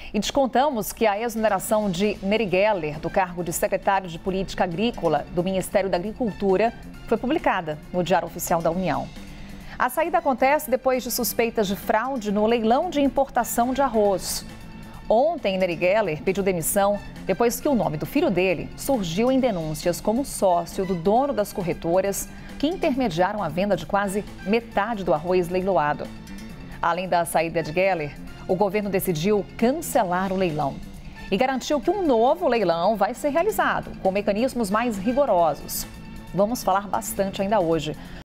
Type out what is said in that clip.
E descontamos que a exoneração de Neri Geller do cargo de secretário de Política Agrícola do Ministério da Agricultura foi publicada no Diário Oficial da União. A saída acontece depois de suspeitas de fraude no leilão de importação de arroz. Ontem, Neri Geller pediu demissão depois que o nome do filho dele surgiu em denúncias como sócio do dono das corretoras que intermediaram a venda de quase metade do arroz leiloado. Além da saída de Geller, o governo decidiu cancelar o leilão e garantiu que um novo leilão vai ser realizado com mecanismos mais rigorosos. Vamos falar bastante ainda hoje